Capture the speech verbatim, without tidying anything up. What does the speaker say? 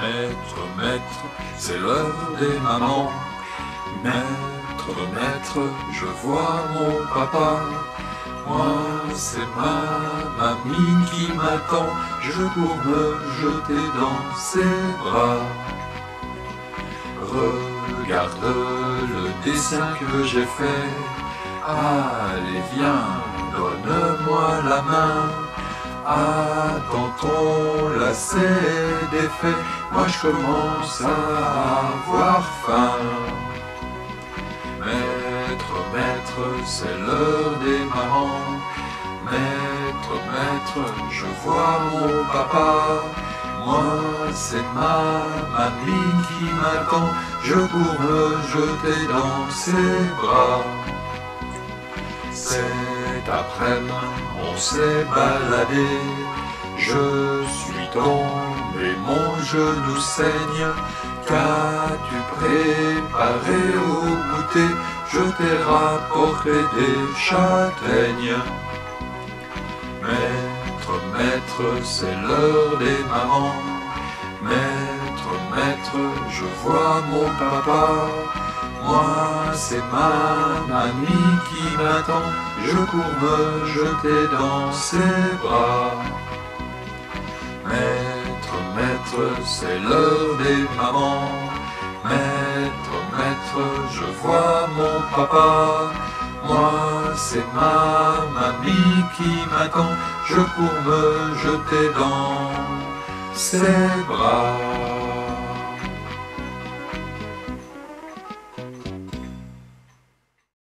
Maître, maître, c'est l'heure des mamans. Maître, maître, je vois mon papa. Moi, c'est ma mamie qui m'attend. Je cours me jeter dans ses bras. Regarde le dessin que j'ai fait. Allez, viens, donne-moi la main. Ah, tonton, là c'est défait. Moi je commence à avoir faim. Maître, maître, c'est l'heure des mamans. Maître, maître, je vois mon papa. Moi c'est ma mamie qui m'attend. Je cours me jeter dans ses bras. Cet après-midi, on s'est baladé. Je suis tombé, mon genou saigne. Qu'as-tu préparé au goûter? Je t'ai rapporté des châtaignes. Maître, maître, c'est l'heure des mamans. Maître, maître, je vois mon papa. Moi, c'est ma mamie qui m'attend. Je cours me jeter dans ses bras. Maître, maître, c'est l'heure des mamans. Maître, maître, je vois mon papa. Moi, c'est ma mamie qui m'attend. Je cours me jeter dans ses bras.